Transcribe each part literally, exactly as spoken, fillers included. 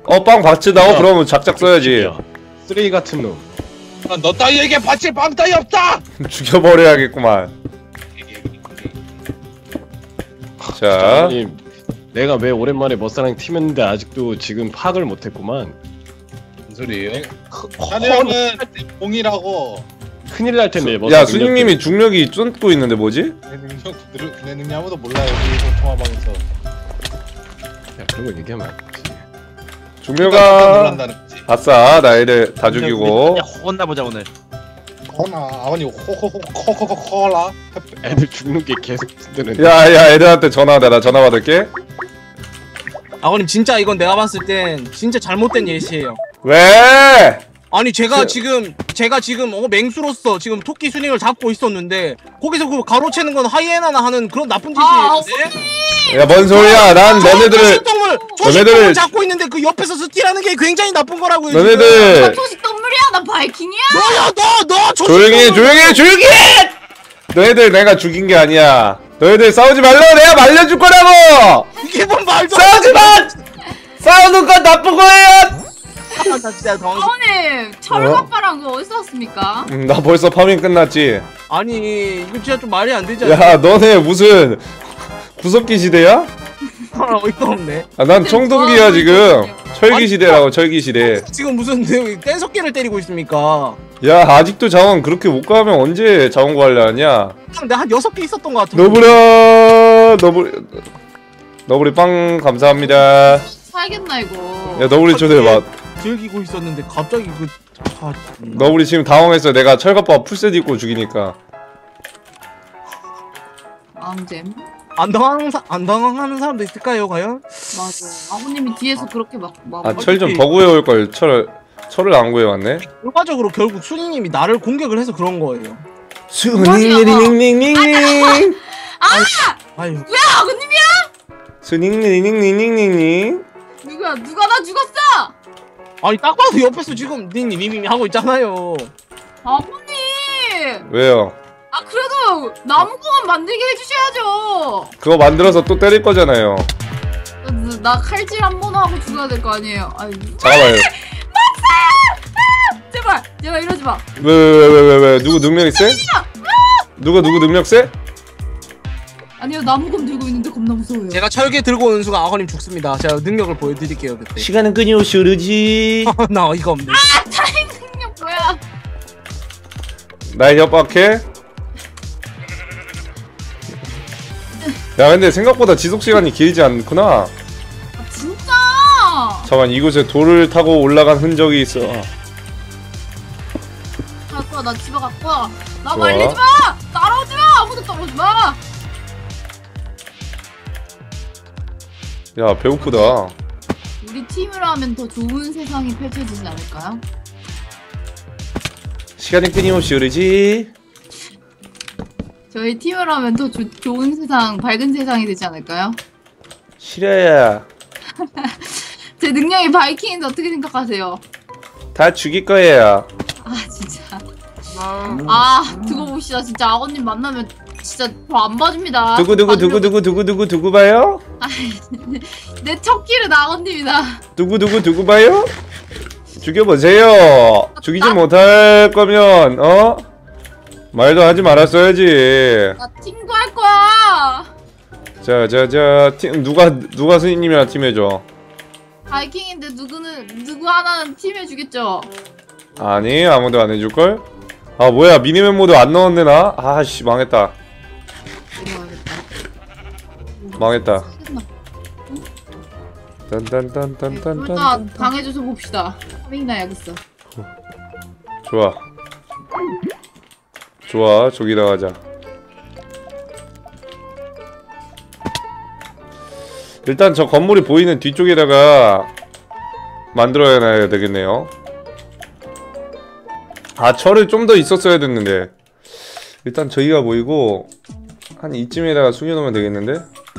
어 빵 받친다고? 그러면 작작 써야지. 쓰레기 같은 놈. 아, 너 따위에게 바칠 빵 따위 없다. 죽여버려야겠구만. 자, 아버님, 내가 왜 오랜만에 멋사랑 팀했는데 아직도 지금 파악을 못했구만. 무슨 소리예요? 자네는 공이라고. 큰일 날 텐데. 야 수님님이 중력이 쫓고 있는데 뭐지? 내 능력 그대로 내 능력 아무도 몰라 여기 통화방에서. 야 그런 거 얘기하면 안 되지. 중력아. 아싸 나 애들 다 죽이고. 혼나 보자 오늘. 허나 아버님 호호호호호호라. 애들 죽는 게 계속 뜨는. 야야 애들한테 전화하다. 나 전화 받을게. 아버님 진짜 이건 내가 봤을 땐 진짜 잘못된 예시예요. 왜? 아니 제가 그... 지금 제가 지금 어, 맹수로서 지금 토끼 수닝을 잡고 있었는데 거기서 그 가로채는 건 하이에나나 하는 그런 나쁜 짓이에요. 야 뭔 소리야? 난 너네들을 초식동물 초식동물 잡고 있는데 그 옆에서 스틸하는 게 굉장히 나쁜 거라고요. 너네들 나 초식동물이야? 나 바이킹이야? 너야 너너 조용히 해 조용히 해 조용히 해! 너희들 내가 죽인 게 아니야. 너희들 싸우지 말라고 내가 말려줄 거라고. 이게 뭔 말도 싸우지 마. 싸우는 건 나쁜 거예요. 나 진짜 당황스. 어머님 철갑바랑 그거 어디서 왔습니까? 음, 나 벌써 파밍 끝났지. 아니 이거 진짜 좀 말이 안 되지. 야 너네 무슨 구석기 시대야? 어이가 없네. 아, 난 청동기야 지금. 철기 시대라고 철기 시대. 지금 무슨 뗀석기를 때리고 있습니까? 야 아직도 자원 그렇게 못 가면 언제 자원 관리하냐? 내가 한 여섯 개 있었던 것 같은데. 너브라 너브리 너브리 빵 감사합니다. 살겠나 이거. 야 너브리 초대해봐. 즐기고 있었는데 갑자기 그 아, 너브리 지금 당황했어. 내가 철갑바 풀셋 입고 죽이니까. 앙잼. 안 당황 안 당황하는 사람도 있을까요 과연? 맞아. 아버님이 뒤에서 그렇게 막 막. 아 철 좀 더 구해올 걸. 철 철을 안 구해왔네. 결과적으로 결국 순이님이 나를 공격을 해서 그런 거예요. 수닝닝닝닝닝. 아! 아유. 누구야? 아버님이야? 수닝닝닝닝닝닝. 누구야? 누가 나 죽었어? 아니 딱 봐도 옆에서 지금 닝님 미미미 하고 있잖아요. 아버님. 왜요? 아 그래도 나무공원 만들게 해주셔야죠. 그거 만들어서 또 때릴 거잖아요. 나, 나 칼질 한 번 하고 죽어야 될 거 아니에요. 아이. 잠깐만요. 막사야! 아! 제발, 제발 이러지 마. 왜 왜 왜 왜 왜 누구 능력이 세? 누가 누구 능력 세? 아니요 나무검 들고 있는데 겁나 무서워요. 제가 철개 들고 오는 순간 아버님 죽습니다. 제가 능력을 보여드릴게요 그때. 시간은 끊임없이 흐르지. 나 어이가 없네. 아 타임 능력 뭐야? 날 협박해? 야 근데 생각보다 지속시간이 길지 않구나. 아 진짜. 잠깐 이곳에 돌을 타고 올라간 흔적이 있어. 갈 거야 나 집에 갈 거야. 나 좋아. 말리지 마. 따라오지 마. 아무도 따라오지 마. 야 배고프다. 우리 팀으로 하면 더 좋은 세상이 펼쳐지지 않을까요? 시간이 끊임없이 흐르지. 저희 팀으로 하면 더 조, 좋은 세상, 밝은 세상이 되지 않을까요? 싫어야. 제 능력이 바이킹인데 어떻게 생각하세요? 다 죽일 거예요. 아 진짜. 아 두고 봅시다. 진짜 아버님 만나면 진짜 저 안 봐줍니다. 두구 두구 두구 두구 두구 두구 두구 봐요? 내 첫 길은 아버님이다. 두구 두구 두구 봐요? 죽여보세요. 죽이지 못할 거면 어? 말도 하지 말았어야지. 나 팀도 할 거야. 자자자 팀 누가 누가 스님이랑 팀해줘. 바이킹인데 누구는 누구 하나는 팀 해주겠죠. 아니 아무도 안 해줄걸? 아 뭐야 미니맵 모드 안 넣었네 나? 아씨 망했다. 망했다. 딴딴딴딴딴딴. 둘다 당해줘서 봅시다. 파밍이나 야겠어. 좋아. 좋아 저기다 가자. 일단 저 건물이 보이는 뒤쪽에다가 만들어야 되겠네요. 아 철을 좀 더 있었어야 됐는데. 일단 저기가 보이고 한 이쯤에다가 숨겨놓으면 되겠는데?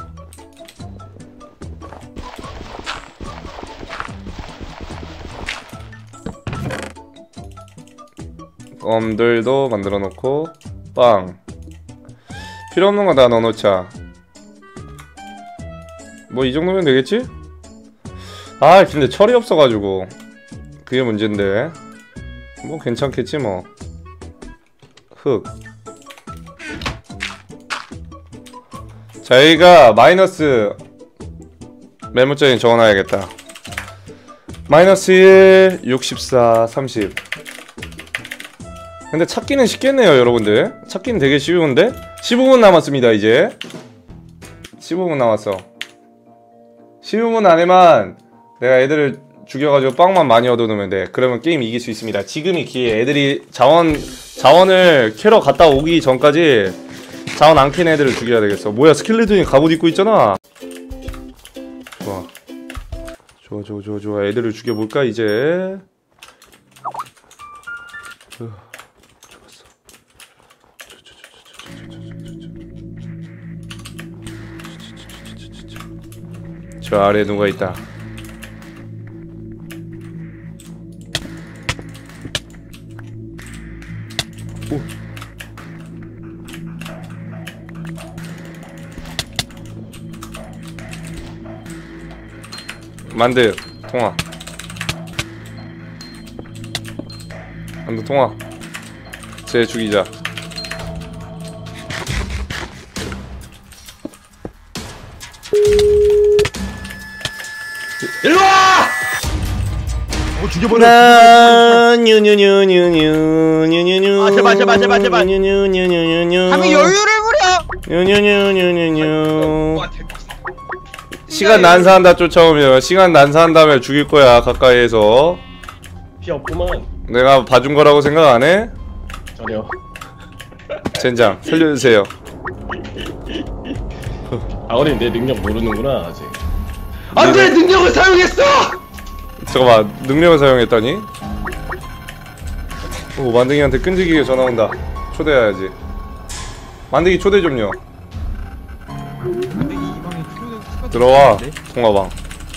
껌들도 만들어 놓고 빵 필요 없는 거 다 넣어놓자. 뭐 이 정도면 되겠지? 아 근데 철이 없어가지고 그게 문제인데 뭐 괜찮겠지 뭐. 흙. 저희가 마이너스 메모장에 적어놔야겠다. 마이너스 일, 육십사, 삼십. 근데 찾기는 쉽겠네요 여러분들. 찾기는 되게 쉬운데. 십오 분 남았습니다 이제. 십오 분 남았어. 십오 분 안에만 내가 애들을 죽여가지고 빵만 많이 얻어놓으면 돼. 그러면 게임 이길 수 있습니다. 지금이 기회. 애들이 자원 자원을 캐러 갔다 오기 전까지 자원 안 캔 애들을 죽여야 되겠어. 뭐야 스켈레톤이 갑옷 입고 있잖아. 좋아 좋아 좋아 좋아 좋아. 애들을 죽여볼까 이제. 좋았어. 저 아래에 누가 있다. 오. 만두 통화. 만두 통화. 쟤 죽이자. 일로 와! 어 죽여버려. 뉴뉴뉴뉴뉴뉴뉴뉴. 아, 제발, 제발, 제발, 제발. 뉴뉴뉴뉴뉴뉴. 감히 여유를 부려. 뉴뉴뉴뉴뉴뉴. 시간 난사한다 쫓아오면 시간 난사한 다음에 죽일 거야 가까이에서. 피 없구만. 내가 봐준 거라고 생각 안 해? 전혀. 젠장 살려주세요. 아버님 내 능력 모르는구나 아직. 안돼 능력을 사용했어. 잠깐만 능력을 사용했다니? 오 만등이한테 끈질기게 전화 온다. 초대해야지. 만등이 초대 좀요. 들어와 통화방.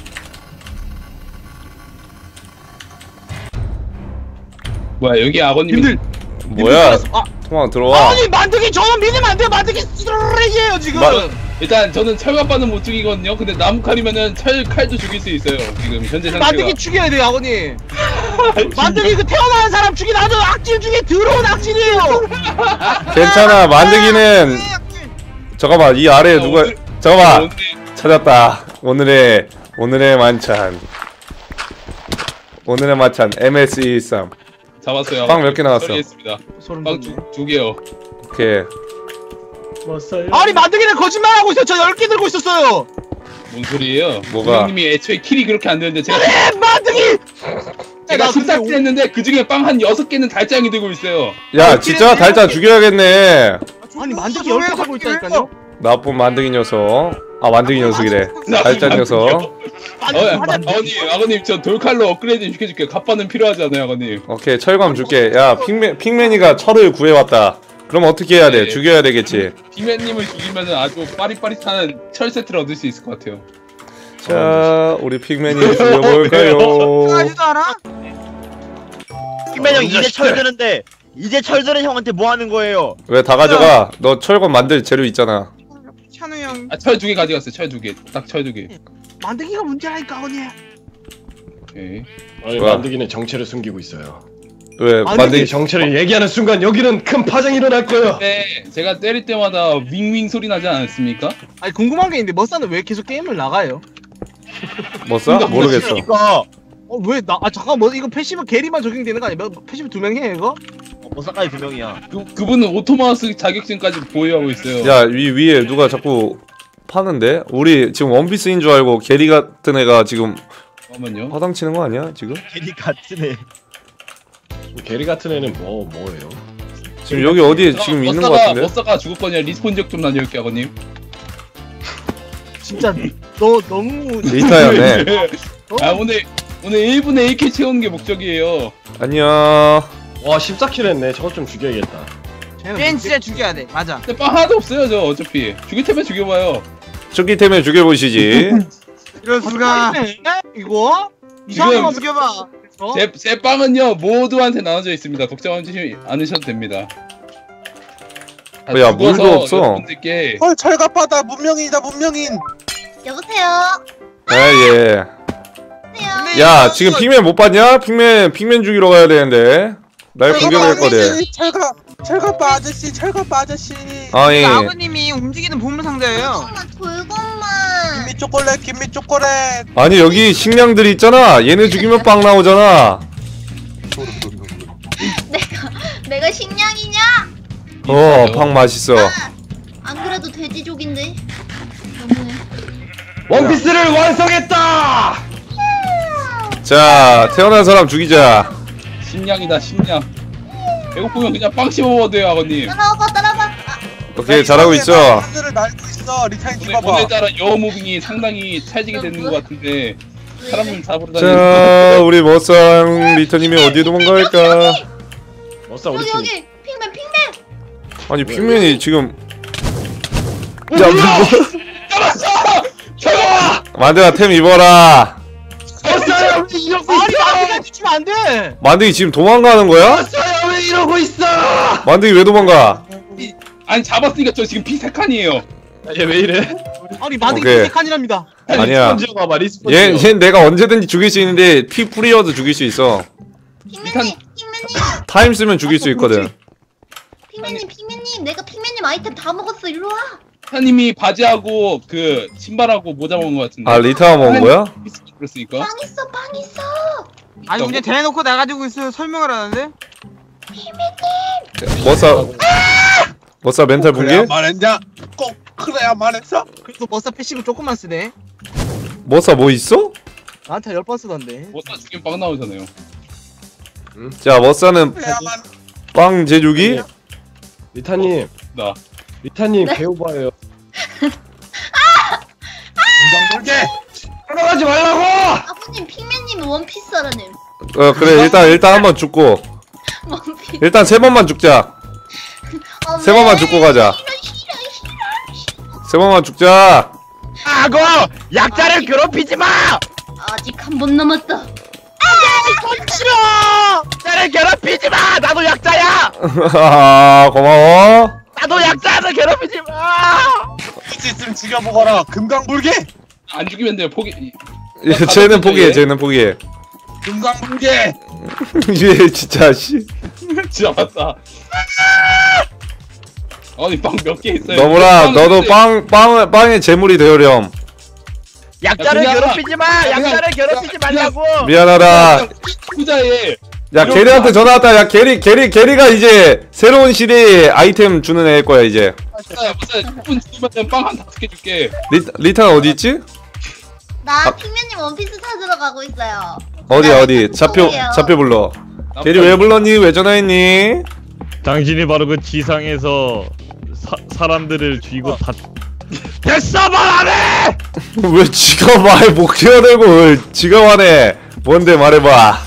뭐야 여기 아버님들 뭐야 통화방 들어와. 아니 만두기 저는 믿으면 안 돼요. 만두기 쓰레기예요 지금. 마- 일단 저는 철갑바는 못 죽이거든요. 근데 나무 칼이면은 철 칼도 죽일 수 있어요. 지금 현재 상태가. 만두기 죽여야 돼요 아버님. 만두기 그 태어나는 사람 죽이 나도 악질 중에 더러운 악질이에요. 괜찮아 만드기는. 잠깐만 이 아래에 누가. 잠깐만 오늘 찾았다. 오늘의 오늘의 만찬. 오늘의 만찬 엠에스 이십삼. 잡았어요. 빵 몇 개 나왔어? 처리했습니다. 소름 빵 돋네. 두 개요. 오케이. 왔어요. 아니 만두기는 거짓말하고 있어요. 저 열 개 들고 있었어요. 뭔 소리예요? 뭐가? 님이 애초에 킬이 그렇게 안 되는데 제가 에 만두기. 제가 나 십사 근데 킬 했는데 그 중에 빵 한 여섯 개는 달짱이 들고 있어요. 야 진짜 달자 죽여야겠네. 아니 만두기 열 개 하고 있다니까요. 나쁜 만드기 녀석. 아 만드기 녀석이래. 달자 녀석. 어, 아버님, 아버님 저 돌칼로 업그레이드 좀 시켜줄게요. 갑바는 필요하지 않아요, 아버님. 오케이 철검 줄게. 야 핑맨 핑맨이가 철을 구해왔다. 그럼 어떻게 해야 돼? 네. 죽여야 되겠지. 빅맨님을 죽이면은 아주 빠릿빠릿한 철 세트를 얻을 수 있을 것 같아요. 자 우리 핑맨이 죽여볼까요? 하지도 않아? 김맨 형 이제 철 드는데 이제 철 드는 형한테 뭐 하는 거예요? 왜 다 가져가? 너 철검 만들 재료 있잖아. 찬우 형 아, 철 두 개 가져갔어요. 철 두 개. 딱 철 두 개. 만두기가 문제라니까 아버님. 오케이. 아니 뭐야? 만드기는 정체를 숨기고 있어요. 왜 아니, 만드기 만드기 정체를 얘기하는 순간 여기는 큰 파장이 일어날 거예요. 네, 제가 때릴 때마다 윙윙 소리 나지 않았습니까? 아니 궁금한 게 있는데 머싸는 왜 계속 게임을 나가요? 뭐 써? 모르겠어. 그러니까 어 왜 나 아 잠깐 뭐 이거 패시브 게리만 적용되는 거 아니야? 뭐, 패시브 두 명이 해 이거? 보상까지 두 명이야. 그, 그분은 오토마우스 자격증까지 보유하고 있어요. 야 위 위에 누가 자꾸 파는데? 우리 지금 원피스인 줄 알고 게리 같은 애가 지금 잠깐만요. 화당 치는 거 아니야 지금? 괜히 같으네. 게리 같은 애는 뭐 뭐예요? 지금 여기 어디에 지금 있는 거 같은데? 머싸가 죽었거든요. 리스폰 적 좀 다녀올게요, 아버님. 진짜 너 너무 리타였네. 아 오늘 오늘 일 분에 일 킬 채우는 게 목적이에요. 안녕. 와 십사 킬 했네. 저것 좀 죽여야겠다. 쟤는 진짜 죽여야 돼. 맞아. 근데 빵 하나도 없어요, 저 어차피. 죽일 테면 죽여봐요. 죽기 때문에 죽여보시지. 이럴 수가. 이거 지금 이상한 거 죽여봐. 어? 제, 제 빵은요 모두한테 나눠져 있습니다. 걱정하지 않으셔도 됩니다. 다 야, 죽어서 물도 없어. 여러분들께 헐 철갑하다 문명인이다 문명인. 여보세요. 아 예. 야 지금 핑맨 못 봤냐? 핑맨 핑맨 죽이러 가야 되는데 날 공격을 했거든. 철갑 철갑바 아저씨 철갑바 아저씨. 아니 아버님이 움직이는 보물 상자예요. 돌것만. 김미 초콜릿 김미 초콜릿. 아니 여기 식량들 있잖아. 얘네 죽이면 빵 나오잖아. 내가 내가 식량이냐? 어, 빵 맛있어. 안 그래도 돼지족인데. 너무해. 원피스를 완성했다. 자, 태어난 사람 죽이자. 식량이다 식량. 배고프면 그냥 빵 씹어 먹어도 돼요 아버님. 따라와봐 따라와봐. 아, 오케이, 잘하고 있어. 하늘을 날고 있어. 리타인 오늘, 집어봐. 오늘따라 여무빙이 상당히 찰지게 되는 것 같은데 사람 좀 잡으러 다니는. 자, 우리 머상 리터님이 어디에 도망갈까? 머싸 우리 여기 팀. 여기 핑맨 핑맨. 아니, 핑맨이 지금. 야, 야, 뭐? 잡았어! 잡아! 만드가 템 입어라. 머싸야 왜 이러고 아니 있어? 만두기 주면 안 돼. 만드기 지금 도망가는 거야? 머싸야 왜 이러고 있어? 만드기 왜 도망가? 아니 잡았으니까 저 지금 피 세 칸이에요. 얘 왜 이래? 아니 만두기 오케이. 세 칸이랍니다. 아니야. 리스폰지어 봐봐 리스폰. 얘, 얘 내가 언제든지 죽일 수 있는데 피 뿌리어도 죽일 수 있어. 핑맨님 핑맨님 타임 쓰면 죽일 수 있거든. 핑맨님 핑맨님 내가 핑맨님 아이템 다 먹었어. 일로 와. 사님이 바지하고 그 신발하고 모자 먹은 것 같은데. 아, 리타가 먹은 거야? 그랬으니까. 빵 있어 빵 있어. 아니 근데 대놓고 나가지고 있어요. 설명을 하는데. 머싸. 머싸 멘탈 그래야 붕괴? 말했냐? 꼭 그래야 말했어? 그래도 머싸 패시브 조금만 쓰네. 머싸 뭐 있어? 나한테 열 번 쓰던데. 못사 죽이면 빵 나오잖아요. 자, 머싸는 그래야만. 빵 제조기? 리타님, 나. 리타님 네? 개오바예요. 금방 돌게. 따라가지 말라고! 아버님 핑맨님 원피스라는. 어, 그래. 일단, 일단 한번 죽고. 원피스. 일단 세 번만 죽자. 어, 세 번만 죽고 가자. 세 번만 죽자. 아고 약자를 괴롭히지 마. 아직 한 번 남았다. 약자를 괴롭히지 마. 나도 약자야. 아, 고마워. 나도 약자를 괴롭히지 마. 이지 있으면 죽여보거라. 금강불개. 안 죽이면 돼요. 포기. 예, 쟤는 포기해, 쟤는 포기해. 금강불개. 얘 진짜, 씨. 진짜 맞다. 아니 빵 몇 개 있어요. 너무라, 빵 너도 있어요. 빵, 빵, 빵의 재물이 되어렴. 약자를 야, 그냥- 괴롭히지 마. 그냥- 약자를 괴롭히지 그냥- 말라고. 미안하다. 투자에. 야, 게리한테 전화 왔다. 야, 게리, 게리, 게리가 이제 새로운 시대의 아이템 주는 애일 거야, 이제. 맞아요, 맞아요. 십 분 죽으면 빵 한 다섯 개 줄게. 리, 리타는 어디 있지? 나 핑맨님 원피스 찾으러 가고 있어요. 어디, 나 어디? 아이템 좌표, 소개해요. 좌표 불러. 게리 왜 불렀니? 왜 전화했니? 당신이 바로 그 지상에서 사, 사람들을 쥐고 다 됐어 말 안 해. 왜 지가 말 못 끼어들고 지가 말해. 뭔데 말해봐.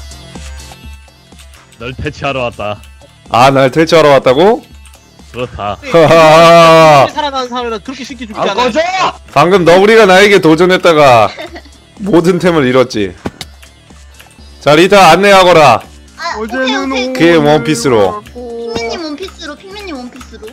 널 퇴치하러 왔다. 아, 날 퇴치하러 왔다고? 그렇다. 하하. 살아나는 사람이라 그렇게 쉽게 죽지 안 않아. 꺼져! 방금 너구리가 나에게 도전했다가 모든 템을 잃었지. 자, 리타 안내하거라. 아, 오케이 오케이. 그의 원피스로. 핑맨님 원피스로 핑맨님 원피스로.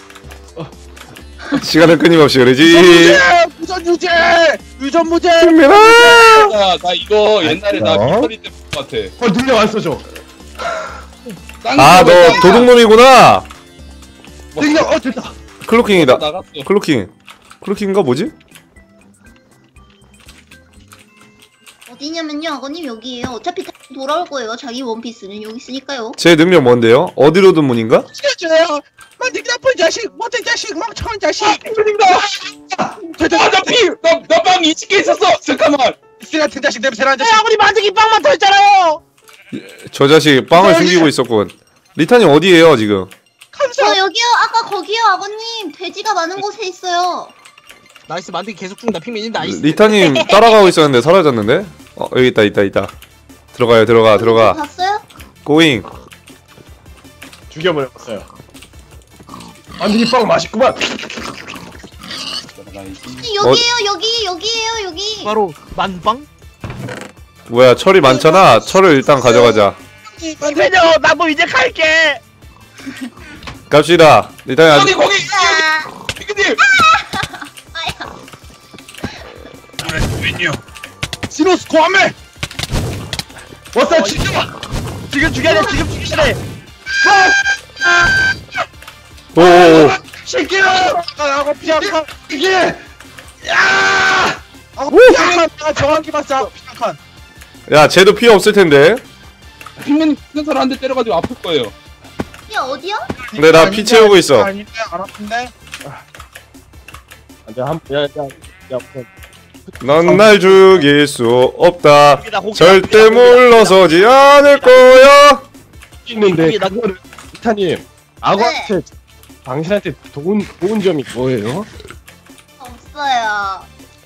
시간을 끊임없이 그러지. 무전 유죄. 유전 무죄. 핑맨아. 나, 나 이거 옛날에 나 어? 비터리 때 본 것 같아. 어 능력 안 써줘. 딴 아, 거 너 했다가 도둑놈이구나. 뭐 능력 어 됐다. 클로킹이다. 나갔어. 클로킹. 클로킹인가 뭐지? 어디냐면요, 아버님 여기에요. 어차피 다 돌아올 거예요. 자기 원피스는 여기 있으니까요. 제 능력 뭔데요? 어디로든 문인가? 죽여줘요. 만들 나쁜 자식. 못된 자식. 멍청한 자식. 아, 나 피! 나, 나 빵 이십 개 있었어! 잠깐만! 씨 같은 자식 냄새나는 자식. 아버님 만두기 빵만 더 있잖아요. 저 자식 빵을 숨기고 있었군. 리타님 어디에요 지금? 저 여기요. 아까 거기요, 아버님. 돼지가 많은 곳에 있어요. 나이스 만두기 계속 죽는다. 핑맨님 나이스. 리타님 따라가고 있었는데 사라졌는데? 어, 여기 있다 있다 있다. 들어가요 들어가 들어가. 봤어요? 고잉. 죽여버렸어요. 안드기 빵 맛있구만. 여기에요, 여기, 여기에요, 여기. 바로 만빵? 뭐야, 철이 많잖아. 철을 일단 가져가자. 이페녀 나도 이제 갈게. 갑시다. 리타님 아직 거기! 거기! 아, 피크님! 아야. 왜요? 시노스 고함해. 머싸 죽여! 지금 죽여야 돼 지금 죽여야 돼! 오오오. 새끼야! 아고 피아칸 이게! 야! 아고 피아칸 내가 정확히 봤어 피아칸 야 쟤도 피해 없을 텐데. 핑맨 큰 사람 한 대 때려가지고 아플 거예요. 이 어디야? 근데 나 피 채우고 있어. 아닌데 안 아픈데 안돼 한 야야 야. 넌 날 죽일 수 없다. 거기다 혹시- 절대 물러서지 않을 거야. 있는데 거기다 그거를 이타님 악어한테 당신한테 좋은 좋은 점이 뭐예요? 없어요.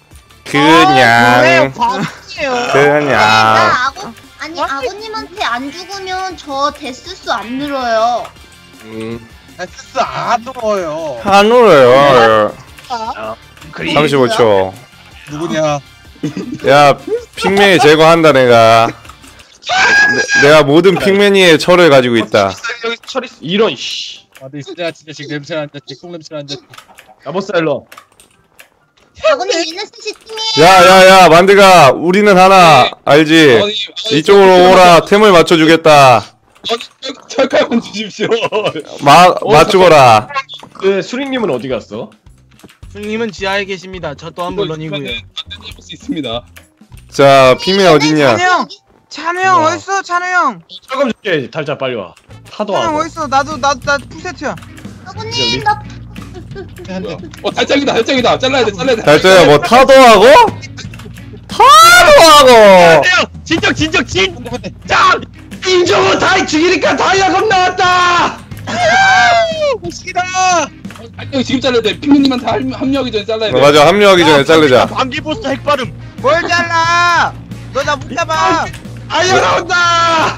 그냥 바보예요 그냥 나 아고 아니 아고님한테 안 죽으면 저 데스수 안 늘어요. 음 에스스 안 넣어요 안 울어요. 삼십오 초. 누구냐 야 핑맨이 제거한다 내가. 내, 내가 모든 핑맨이의 철을 가지고 있다. 여기 처리 이런 씨 어디 진짜 진짜 지금 냄새 난다 똥 냄새 난다 야보살러 아고님 이네스시 팀이에요. 야야야 만드가 우리는 하나 알지? 아니, 이쪽으로 오라. 템을 맞춰주겠다. 아니, 철칼만 주십시오. 마 맞추거라. 그 수링님은 어디 갔어? 수님은 지하에 계십니다. 저 또한 물론이고요. 안전히 볼수 있습니다. 자 핑맨 어딨냐? 찬우 형! 찬우 형 어딨어 찬우 형! 철검 줄게 달자 빨리 와 타도 찬우 형 와 어딨어 나도 나도 나 풀세트야. 아고님 나 어 달짝이다 달짝이다 잘라야 돼 잘라야 돼. 달짜야 뭐 타도 하고? 타도 하고. 진정 진정 진정! 인정은 다 죽이니까 다이아검 나왔다! 무식이다 달짝이 지금 잘라야 돼. 핑맨님한테 합- 합류하기 전에 잘라야 돼. 어, 맞아 합류하기 전에 자르자. 방귀 보스 핵발음! 뭘 잘라! 너 나 못 잡아! 다이아 나온다!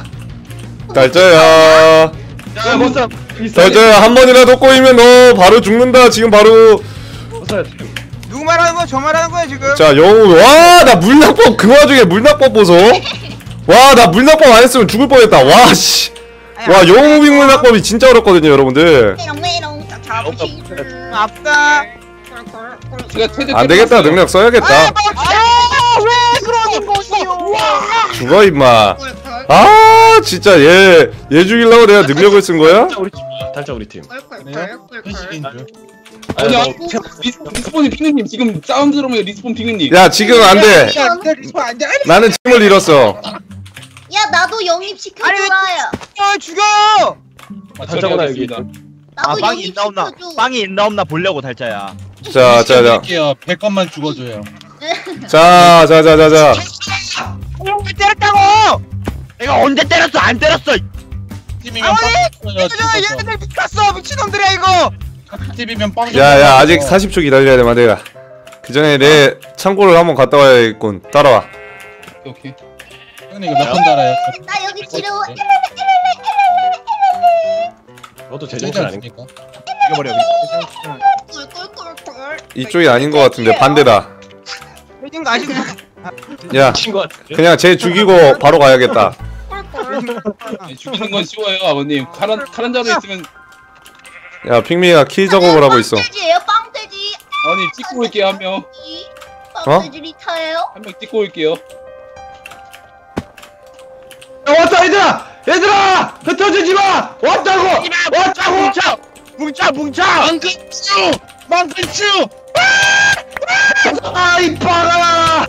달짜야. 야 머싸 달짜야 한 번이라도 꼬이면 너 바로 죽는다. 지금 바로. 머싸 누구 말하는 거야? 저 말하는 거야 지금? 자 영우 와나 물낙법 그 와중에 물낙법 보소. 와 나 물낙법 안 했으면 죽을 뻔했다. 와 씨. 와 영웅빙 물낙법이 진짜 어렵거든요 여러분들. 메롱메롱 잡으시. 아프다. 제가 최대 안 되겠다 능력 써야겠다. 아왜 그러는 거시오? 죽어 임마. 아 진짜 얘 얘 죽이려고 내가 능력을 쓴 거야? 달자 우리 팀 달자 우리 팀 아니 아니 아니 리스- 리스폰이 핑맨님 지금 싸움 들어오면 리스폰 핑맨님. 야 지금 안돼. 안돼 리스폰 안돼 나는 팀을 잃었어. 야 나도 영입 시켜줘라야. 아 죽여요! 아, 달자구나 여기 처리하겠습니다. 아 나도 빵이 영입 있나 없나 시켜줘. 빵이 있나 없나 보려고 달자야. 자자자 백 건만 죽어줘요 자자자자자. 왜 때렸다고! 내가 언제 때렸어 안 때렸어! 팀이면 아, 빵 얘들아 죽어줘 얘네들 미쳤어 미친놈들이야 이거! 팀이면 빵 야야 아직 사십 초 기다려야 돼 마대가. 그 전에 내 창고를 한번 갔다 와야겠군. 따라와. 오케이. 형님 이거 몇 번 달아요 나 여기 지루. 너도 제정신 아닌가? 죽여버려 꿀꿀꿀꿀. 이쪽이 아닌 것 같은데 반대다. 해진 거 아시죠? 야 친구 같은데? 그냥 쟤 죽이고 바로 가야겠다. 네, 죽이는 건 쉬워요 아버님. 칼한 칼한 자루 있으면 야 핑미가 키 작업을 하고 있어. 빵돼지예요 빵돼지. 아버님 찍고 올게요 한 명. 어? 빵돼지 리타예요? 한 명 찍고 올게요. 야 왔다 얘들아! 얘들아! 흩어지지 마! 왔다고! 왔다고! 뭉쳐! 뭉쳐 뭉쳐! 망근추 망근추 아 이뻐라!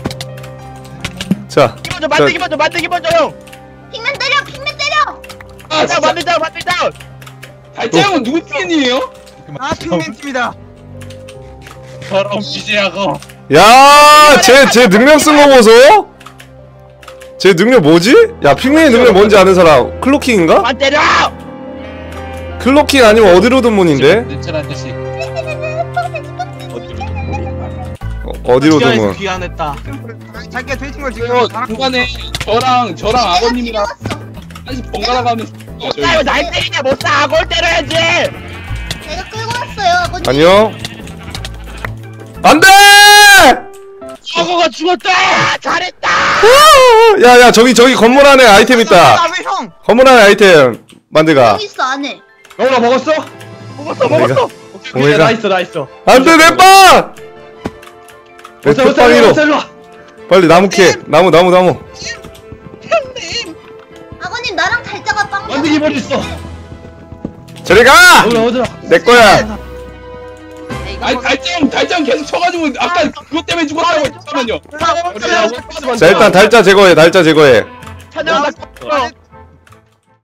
자 먼저 만들기 먼저 만들기 먼저 형! 핑맨 때려 핑맨 때려. 아 자 진짜 만들자 만들자! 달짝은 누구 핑맨이에요? 아 핑맨 팀이다. 더러운 비지하고 야, 쟤, 쟤 능력 쓴 거 보소? 쟤 능력 뭐지? 야, 핑맨의 능력 뭔지 아는 사람 클로킹인가? 안 때려! 클로킹 아니면 어디로든 문인데? 내철한 자식 어, 어디로든 지하에서 문. 귀환했다. 자기가 돼진 걸 지금 이거 다 중간에 저랑 저랑 내가 아버님이랑 데려왔어. 한씩 번갈아 가면서 야 이거 날 때리냐 못사 악어를 때려야지! 내가 끌고 왔어요 아버님. 안녕? 안 돼! 악어가 죽었다! 잘했다! 야, 야, 저기, 저기 건물 안에 아이템 있다. 나왜 형? 건물 안에 아이템. 만드가. 여기 있어 안에. 영훈아 먹었어? 먹었어 먹었어! 오메가. 나 있어 나 있어 안 돼, 내 빵! 내 어서 어서 톡방이로. 어서 일로 와 빨리 나무 캐. 나무, 나무, 나무. 어디 버렸어? 저리 가! 어디 어디라? 내 거야. 아니 달짱 달짱 계속 쳐가지고 아까 그것 때문에 죽었다고 잠깐만요. 우리 아군 패스 자 일단 달자 제거해. 달자 제거해. 찬영아 나